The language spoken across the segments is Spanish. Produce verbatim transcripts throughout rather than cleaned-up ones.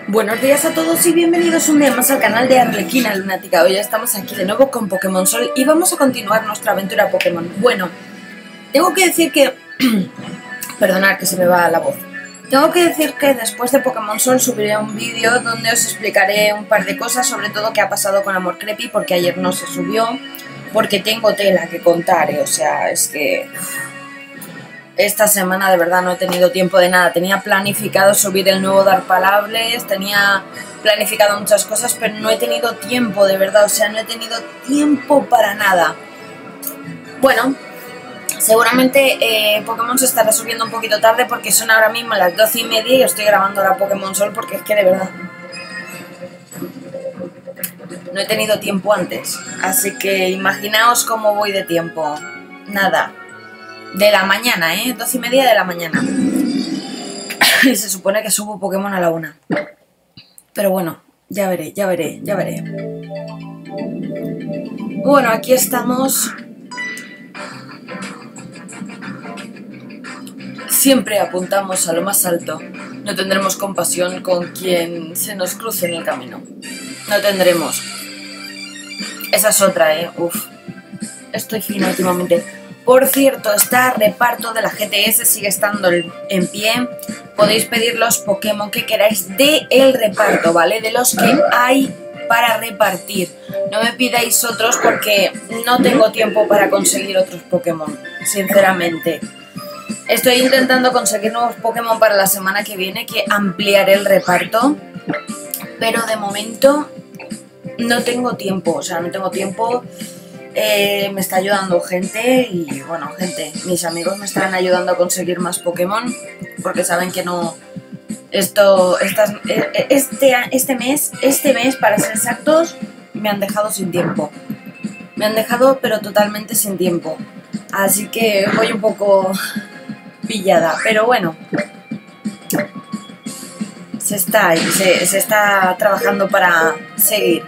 Buenos días a todos y bienvenidos un día más al canal de Arlequina Lunática. Hoy estamos aquí de nuevo con Pokémon Sol y vamos a continuar nuestra aventura Pokémon. Bueno, tengo que decir que... Perdonad que se me va la voz. Tengo que decir que después de Pokémon Sol subiré un vídeo donde os explicaré un par de cosas, sobre todo qué ha pasado con Amor Creepy, porque ayer no se subió, porque tengo tela que contar, o sea, es que... Esta semana de verdad no he tenido tiempo de nada. Tenía planificado subir el nuevo Darpalables, tenía planificado muchas cosas, pero no he tenido tiempo, de verdad. O sea, no he tenido tiempo para nada. Bueno, seguramente eh, Pokémon se estará subiendo un poquito tarde porque son ahora mismo las doce y media y estoy grabando la Pokémon Sol porque es que de verdad no he tenido tiempo antes. Así que imaginaos cómo voy de tiempo. Nada. De la mañana, ¿eh? Doce y media de la mañana. Y se supone que subo Pokémon a la una. Pero bueno, ya veré, ya veré, ya veré. Bueno, aquí estamos. Siempre apuntamos a lo más alto. No tendremos compasión con quien se nos cruce en el camino. No tendremos. Esa es otra, ¿eh? Uf. Estoy fina últimamente. Por cierto, está reparto de la G T S, sigue estando en pie. Podéis pedir los Pokémon que queráis de el reparto, ¿vale? De los que hay para repartir. No me pidáis otros porque no tengo tiempo para conseguir otros Pokémon, sinceramente. Estoy intentando conseguir nuevos Pokémon para la semana que viene, que ampliaré el reparto. Pero de momento no tengo tiempo, o sea, no tengo tiempo... Eh, me está ayudando gente y bueno, gente, mis amigos me están ayudando a conseguir más Pokémon porque saben que no, esto, estas, este, este mes, este mes para ser exactos, me han dejado sin tiempo, me han dejado pero totalmente sin tiempo, así que voy un poco pillada, pero bueno, se está ahí, se, se está trabajando para seguir.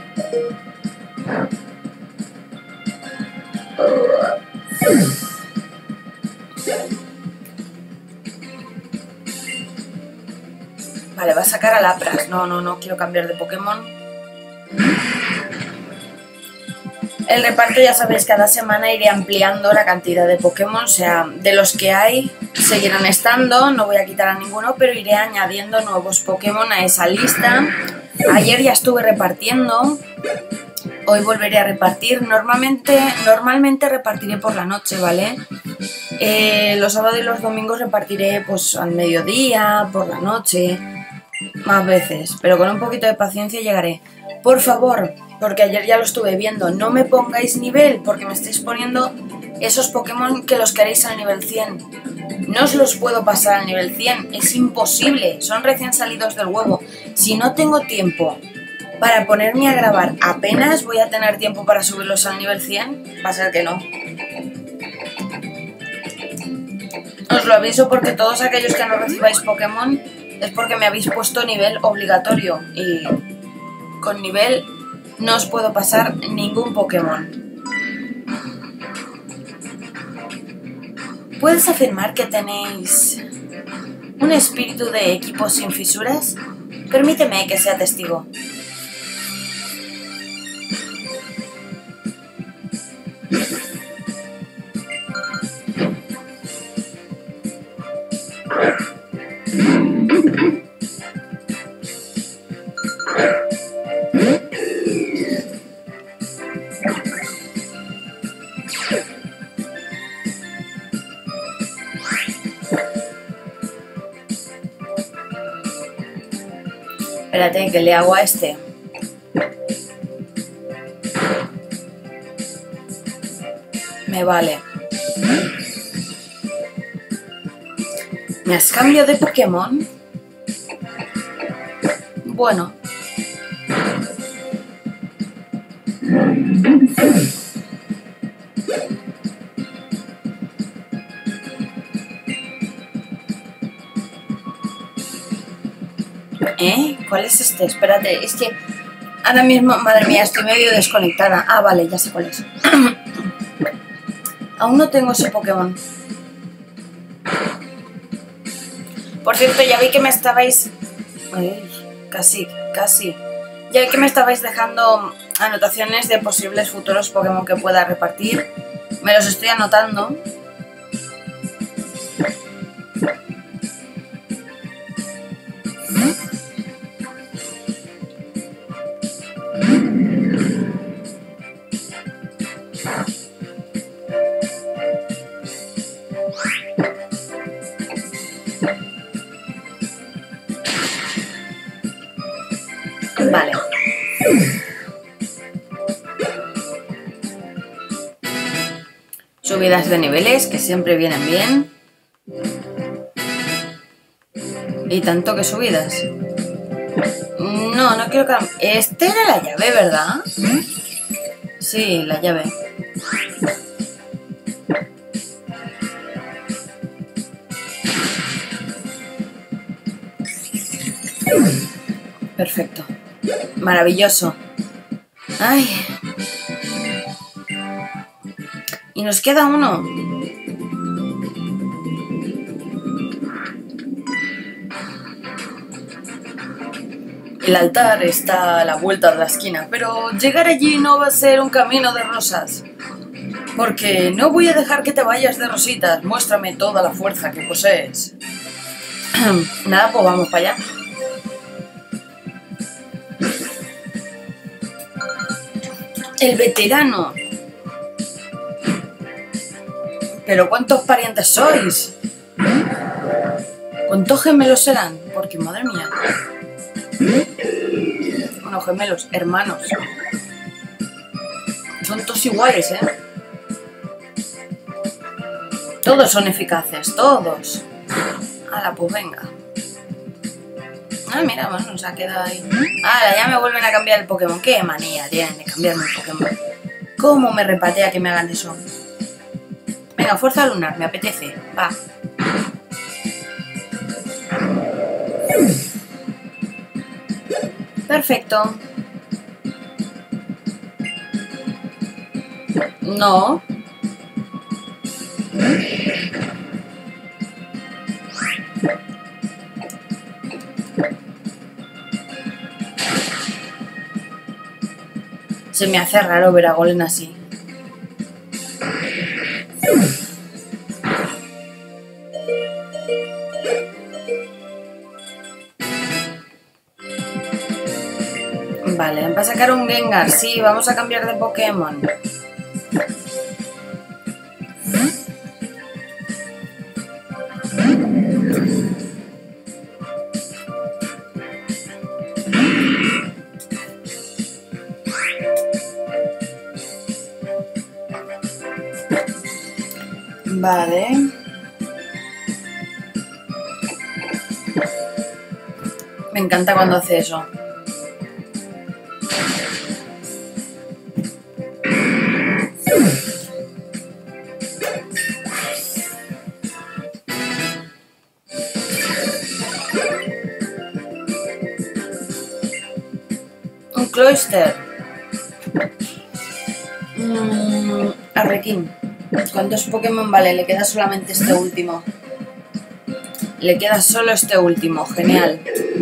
Vale, va a sacar a Lapras. No, no, no quiero cambiar de Pokémon. El reparto, ya sabéis, cada semana iré ampliando la cantidad de Pokémon. O sea, de los que hay, seguirán estando. No voy a quitar a ninguno, pero iré añadiendo nuevos Pokémon a esa lista. Ayer ya estuve repartiendo. Hoy volveré a repartir. Normalmente, normalmente repartiré por la noche, ¿vale? Eh, los sábados y los domingos repartiré pues al mediodía, por la noche, más veces. Pero con un poquito de paciencia llegaré. Por favor, porque ayer ya lo estuve viendo, no me pongáis nivel, porque me estáis poniendo esos Pokémon que los queréis al nivel cien. No os los puedo pasar al nivel cien, es imposible. Son recién salidos del huevo. Si no tengo tiempo para ponerme a grabar, apenas voy a tener tiempo para subirlos al nivel cien, va a ser que no. Os lo aviso porque todos aquellos que no recibáis Pokémon es porque me habéis puesto nivel obligatorio y con nivel no os puedo pasar ningún Pokémon. ¿Puedes afirmar que tenéis un espíritu de equipo sin fisuras? Permíteme que sea testigo. Espérate, que le hago a este. Me vale. ¿Me has cambiado de Pokémon? Bueno. ¿Eh? ¿Cuál es este? Espérate, es que ahora mismo, madre mía, estoy medio desconectada. Ah, vale, ya sé cuál es. Aún no tengo ese Pokémon. Por cierto, ya vi que me estabais... Ay, casi, casi. Ya que me estabais dejando anotaciones de posibles futuros Pokémon que pueda repartir, me los estoy anotando. Vale. Subidas de niveles, que siempre vienen bien. Y tanto que subidas. No, no quiero cambiar. Este era la llave, ¿verdad? Sí, la llave. Perfecto. Maravilloso. Ay. Y nos queda uno. El altar está a la vuelta de la esquina, pero llegar allí no va a ser un camino de rosas. Porque no voy a dejar que te vayas de rositas. Muéstrame toda la fuerza que posees. Nada, pues vamos para allá. El veterano. ¿Pero cuántos parientes sois? ¿Cuántos gemelos serán? Porque, madre mía. Bueno, gemelos, hermanos. Son todos iguales, ¿eh? Todos son eficaces, todos. Hala, pues venga. Ah, mira, bueno, nos ha quedado ahí. ¡Hala! Ya me vuelven a cambiar el Pokémon. ¡Qué manía tienen de cambiarme el Pokémon! ¿Cómo me repatea que me hagan eso? Venga, fuerza lunar, me apetece. Va. Perfecto. No. Se me hace raro ver a Golem así. Vale, va a sacar un Gengar. Sí, vamos a cambiar de Pokémon. Vale. Me encanta cuando hace eso. Un Cloyster. Mm, Arlequín. ¿Cuántos Pokémon? Vale, le queda solamente este último. Le queda solo este último. Genial.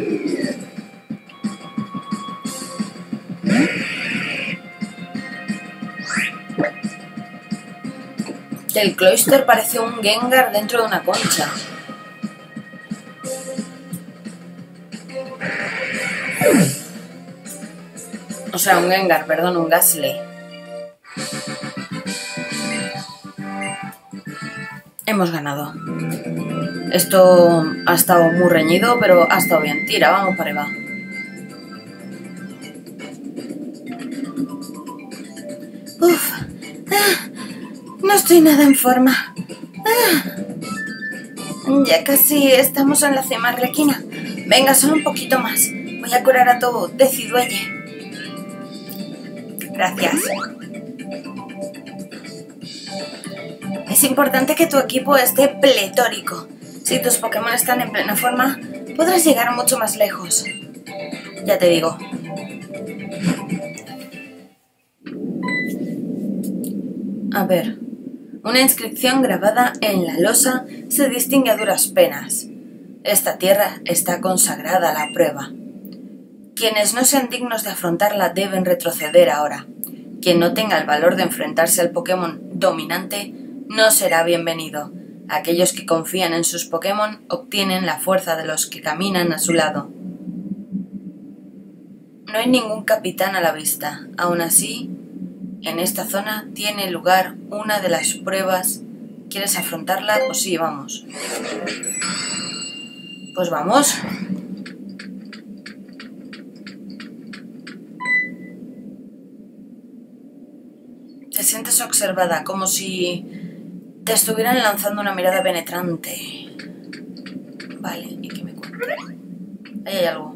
El Cloyster parece un Gengar dentro de una concha. O sea, un Gengar, perdón, un Gastly. Hemos ganado. Esto ha estado muy reñido, pero ha estado bien. Tira, vamos para arriba. Uf. Ah, no estoy nada en forma. Ah, ya casi estamos en la cima, Arlequina. Venga, solo un poquito más. Voy a curar a todo. Decidueye. Gracias. Es importante que tu equipo esté pletórico. Si tus Pokémon están en plena forma, podrás llegar mucho más lejos. Ya te digo. A ver. Una inscripción grabada en la losa se distingue a duras penas. Esta tierra está consagrada a la prueba. Quienes no sean dignos de afrontarla deben retroceder ahora. Quien no tenga el valor de enfrentarse al Pokémon dominante no será bienvenido. Aquellos que confían en sus Pokémon obtienen la fuerza de los que caminan a su lado. No hay ningún capitán a la vista. Aún así, en esta zona tiene lugar una de las pruebas. ¿Quieres afrontarla? Pues sí, vamos. Pues vamos. Te sientes observada, como si te estuvieran lanzando una mirada penetrante. Vale, ¿y qué me cuenta? Ahí hay algo.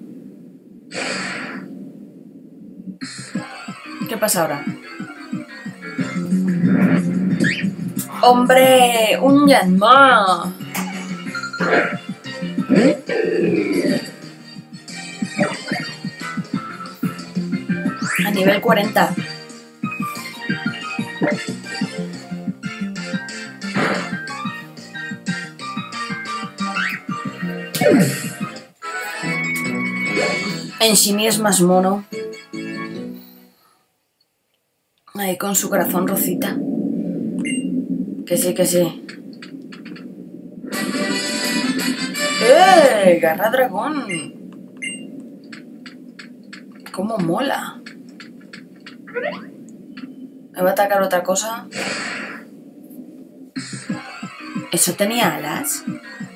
¿Qué pasa ahora? ¡Hombre! ¡Un Yanma! A nivel cuarenta. En Shiny es más mono. Ahí con su corazón rosita. Que sí, que sí. ¡Eh! Garra dragón. ¡Cómo mola! ¿Me va a atacar otra cosa? ¿Eso tenía alas?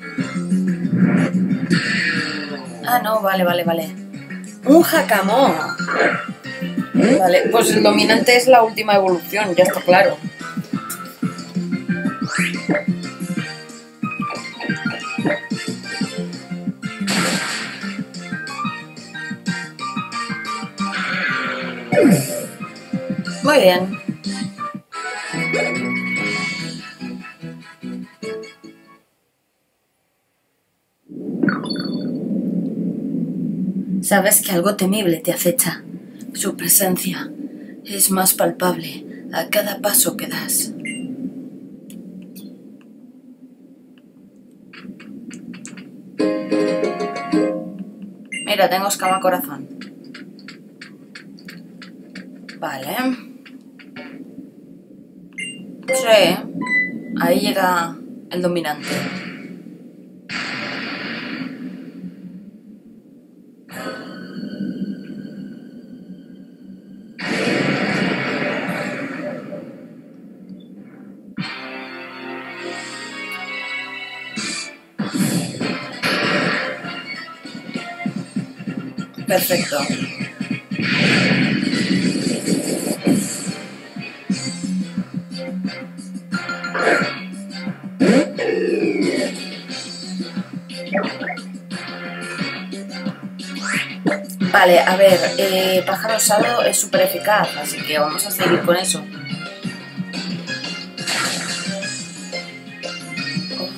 Ah, no, vale, vale, vale. ¡Un Jacamo! Vale, pues el dominante es la última evolución, ya está claro. Muy bien. Sabes que algo temible te acecha. Su presencia es más palpable a cada paso que das. Mira, tengo escama corazón. Vale. Sí. Ahí llega el dominante. Perfecto. Vale, a ver, eh, pájaro osado es súper eficaz, así que vamos a seguir con eso. Uf.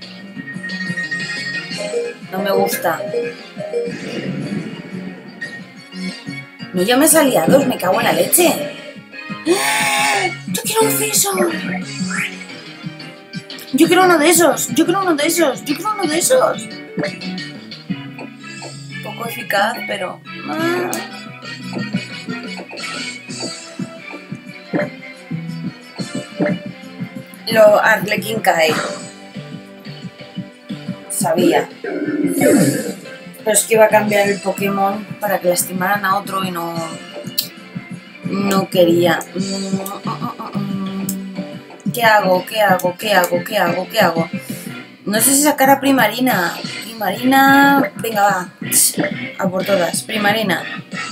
No me gusta. No, ya me salía dos, me cago en la leche. Yo quiero un Scizor. Yo quiero uno de esos, yo quiero uno de esos, yo quiero uno de esos. Poco eficaz, pero... Ah. Lo Arlequín cae. Sabía. Pero es que iba a cambiar el Pokémon para que lastimaran a otro y no... No quería. ¿Qué hago? ¿Qué hago? ¿Qué hago? ¿Qué hago? ¿Qué hago? No sé si sacar a Primarina. Primarina... Venga, va. A por todas. Primarina.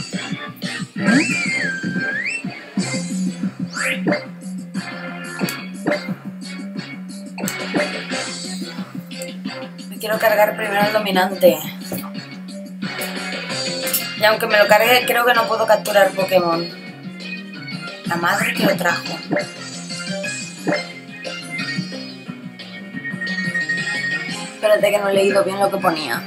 Me quiero cargar primero al dominante. Y aunque me lo cargue, creo que no puedo capturar Pokémon. La madre que lo trajo. Espérate que no he leído bien lo que ponía.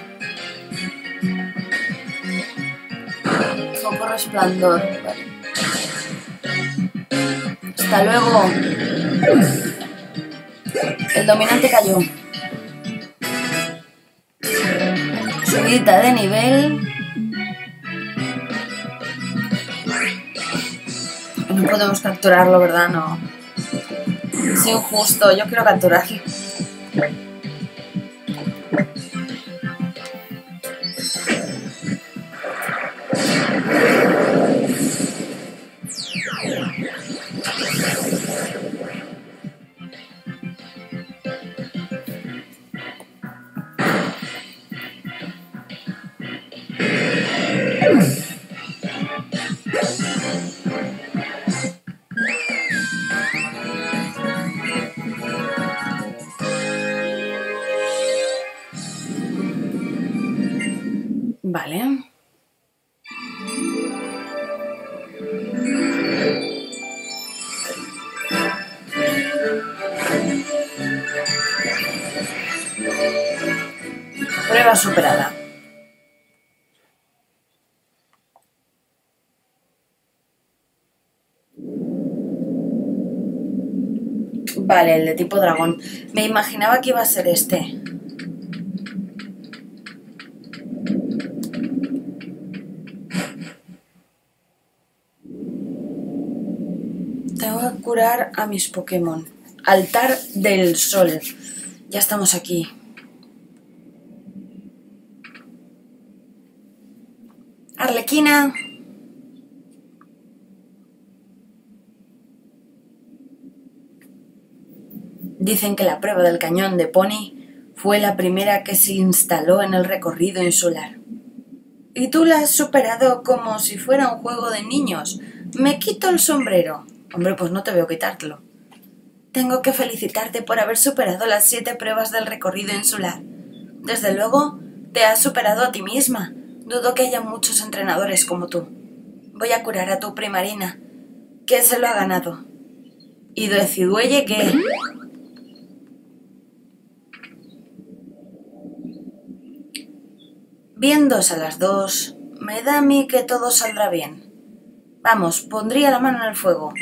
Foco resplandor. Vale. Hasta luego. El dominante cayó. Subidita de nivel. No podemos capturarlo, ¿verdad? No. Es injusto, yo quiero capturarlo. Vale. Prueba superada. Vale, el de tipo dragón. Me imaginaba que iba a ser este. Tengo que curar a mis Pokémon. Altar del Sol. Ya estamos aquí. Arlequina. Dicen que la prueba del cañón de Pony fue la primera que se instaló en el recorrido insular. Y tú la has superado como si fuera un juego de niños. Me quito el sombrero. Hombre, pues no te veo quitártelo. Tengo que felicitarte por haber superado las siete pruebas del recorrido insular. Desde luego, te has superado a ti misma. Dudo que haya muchos entrenadores como tú. Voy a curar a tu Primarina, que se lo ha ganado. Y deciduelle que... Bien dos a las dos, me da a mí que todo saldrá bien. Vamos, pondría la mano en el fuego.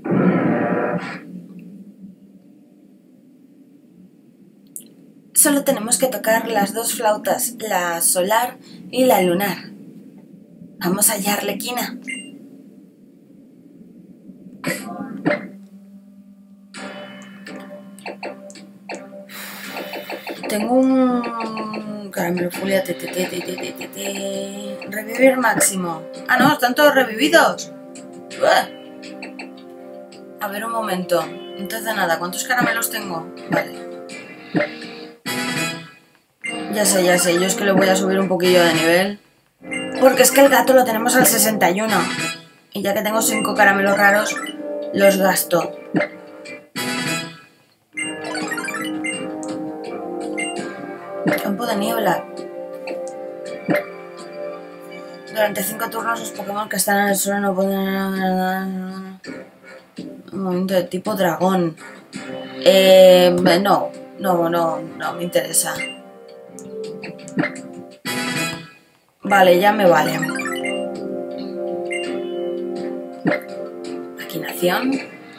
Solo tenemos que tocar las dos flautas, la solar y la lunar. Vamos allá, Arlequina. Tengo un caramelo fulia, te, te, te, te, te, te, te. Revivir máximo. Ah, no, están todos revividos. Uah. A ver, un momento. Antes de nada, ¿cuántos caramelos tengo? Vale. Ya sé, ya sé, yo es que le voy a subir un poquillo de nivel. Porque es que el gato lo tenemos al sesenta y uno. Y ya que tengo cinco caramelos raros, los gasto. Campo de niebla. Durante cinco turnos los Pokémon que están en el suelo no pueden... Un momento de tipo dragón. Eh, no, no, no, no me interesa. Vale, ya me vale. Maquinación.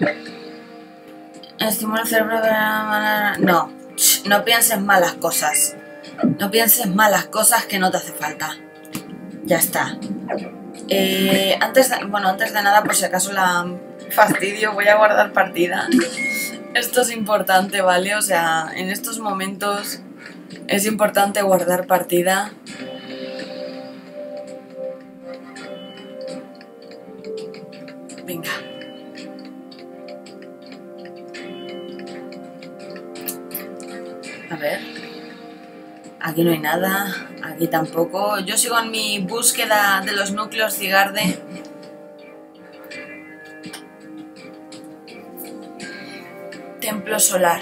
Estimula el cerebro de... No, no pienses malas cosas. No pienses malas cosas que no te hace falta. Ya está. Eh, antes de, bueno, antes de nada, por si acaso la fastidio, voy a guardar partida. Esto es importante, ¿vale? O sea, en estos momentos es importante guardar partida. Venga. A ver. Aquí no hay nada. Aquí tampoco. Yo sigo en mi búsqueda de los núcleos Cigarde. Templo solar.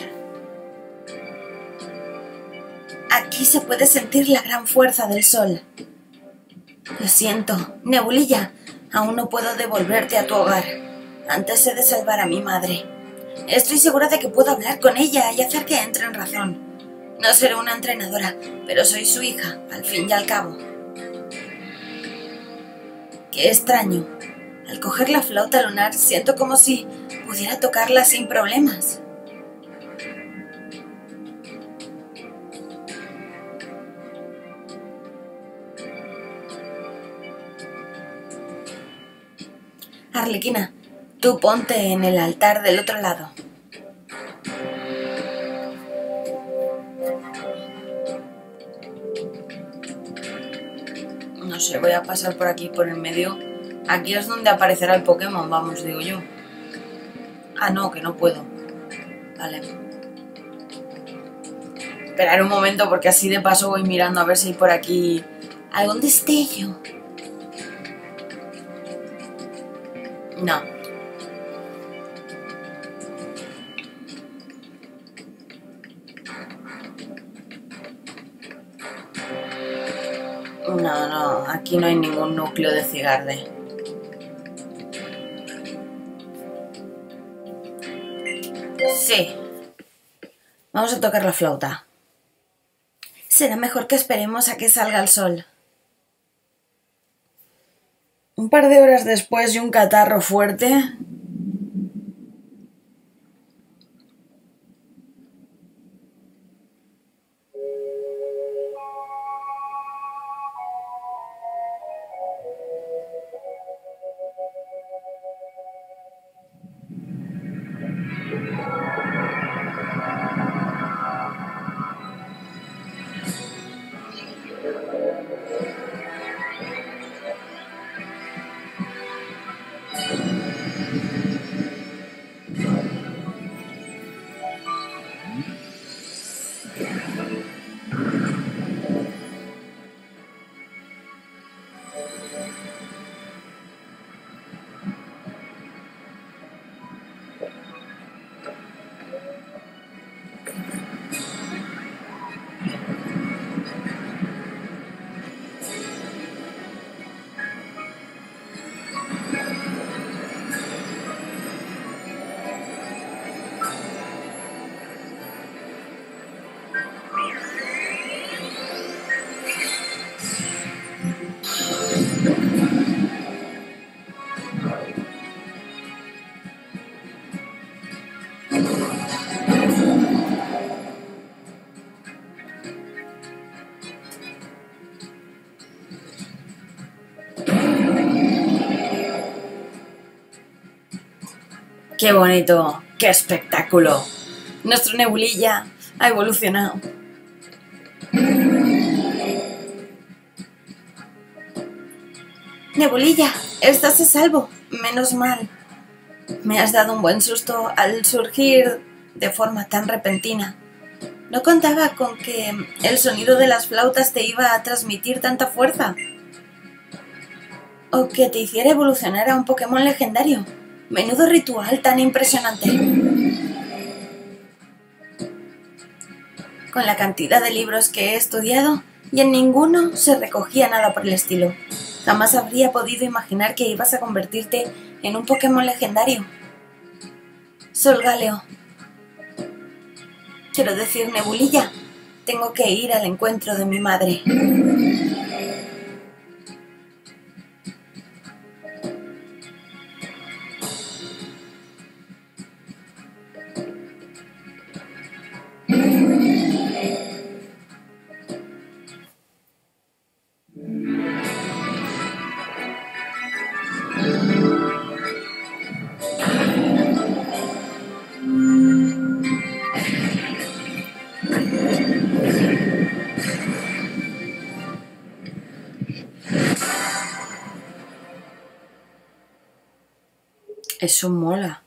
Aquí se puede sentir la gran fuerza del sol. Lo siento, Nebulilla. Aún no puedo devolverte a tu hogar. Antes he de salvar a mi madre. Estoy segura de que puedo hablar con ella y hacer que entre en razón. No seré una entrenadora, pero soy su hija, al fin y al cabo. Qué extraño. Al coger la flauta lunar siento como si pudiera tocarla sin problemas. Arlequina, Tú ponte en el altar del otro lado. No sé, voy a pasar por aquí, por el medio. Aquí es donde aparecerá el Pokémon, vamos, digo yo. Ah, no, que no puedo. Vale. Esperar un momento porque así de paso voy mirando a ver si hay por aquí algún destello. No. No, no, aquí no hay ningún núcleo de Cigarde. Sí. Vamos a tocar la flauta. Será mejor que esperemos a que salga el sol. Un par de horas después de un catarro fuerte... ¡Qué bonito! ¡Qué espectáculo! Nuestro Nebulilla ha evolucionado. Nebulilla, estás a salvo. Menos mal. Me has dado un buen susto al surgir de forma tan repentina. No contaba con que el sonido de las flautas te iba a transmitir tanta fuerza. O que te hiciera evolucionar a un Pokémon legendario. Menudo ritual tan impresionante. Con la cantidad de libros que he estudiado, y en ninguno se recogía nada por el estilo. Jamás habría podido imaginar que ibas a convertirte en un Pokémon legendario. Solgaleo. Quiero decir, Nebulilla, tengo que ir al encuentro de mi madre. Eso mola.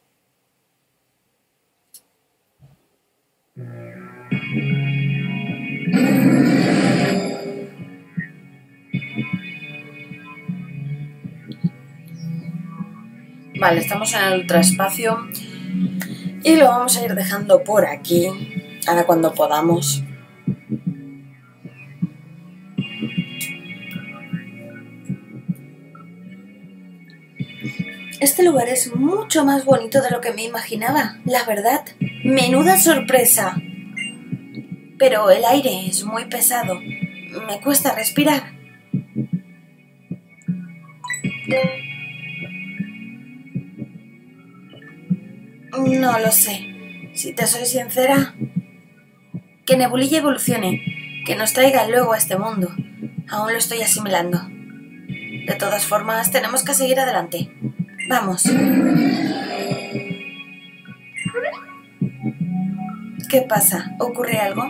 Vale, estamos en el ultraespacio y lo vamos a ir dejando por aquí, ahora cuando podamos. Este lugar es mucho más bonito de lo que me imaginaba, la verdad. Menuda sorpresa. Pero el aire es muy pesado. Me cuesta respirar. No lo sé. Si te soy sincera, que Nebulilla evolucione, que nos traiga luego a este mundo. Aún lo estoy asimilando. De todas formas, tenemos que seguir adelante. Vamos. ¿Qué pasa? ¿Ocurre algo?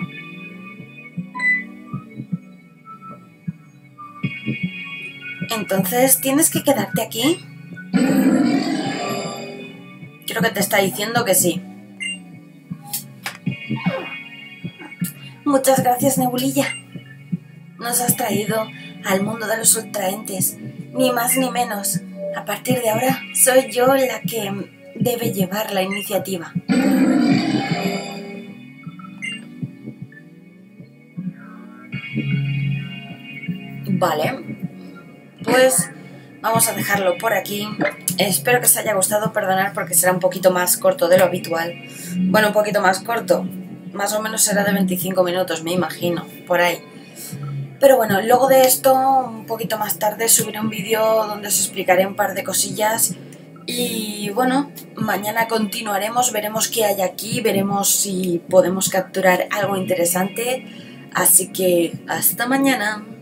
Entonces, ¿tienes que quedarte aquí? Creo que te está diciendo que sí. Muchas gracias, Nebulilla. Nos has traído al mundo de los ultraentes, ni más ni menos. A partir de ahora, soy yo la que debe llevar la iniciativa. Vale, pues vamos a dejarlo por aquí. Espero que os haya gustado, perdonad porque será un poquito más corto de lo habitual. Bueno, un poquito más corto, más o menos será de veinticinco minutos, me imagino, por ahí. Pero bueno, luego de esto, un poquito más tarde, subiré un vídeo donde os explicaré un par de cosillas. Y bueno, mañana continuaremos, veremos qué hay aquí, veremos si podemos capturar algo interesante. Así que hasta mañana.